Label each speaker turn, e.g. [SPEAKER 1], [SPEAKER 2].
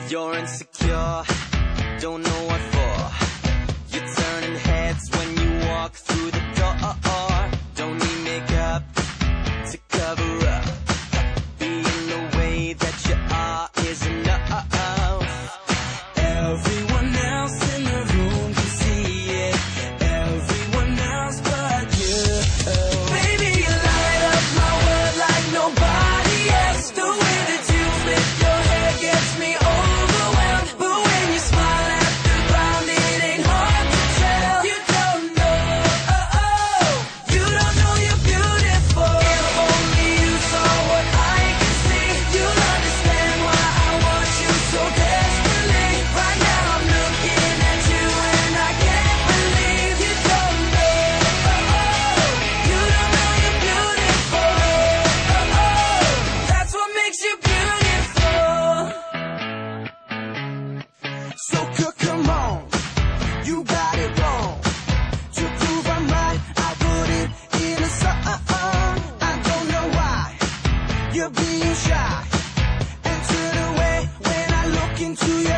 [SPEAKER 1] You're insecure, don't know what for. You're turning heads when you walk through the door. Don't need makeup to cover up. Being the way that you are is enough. Everyone else in the room can see it. Everyone else but you. Baby, you light up my world like nobody else. The way that you flip your hair gets me overwhelmed. But when you smile at the ground, it ain't hard to tell. You don't know, you don't know you're beautiful. If only you saw what I can see, you'll understand why I want you so desperately. Right now I'm looking at you and I can't believe you don't know, you don't know you're beautiful. That's what makes you beautiful. So come on, you got it wrong. To prove I'm right, I put it in a song. I don't know why you're being shy and turn away when I look into your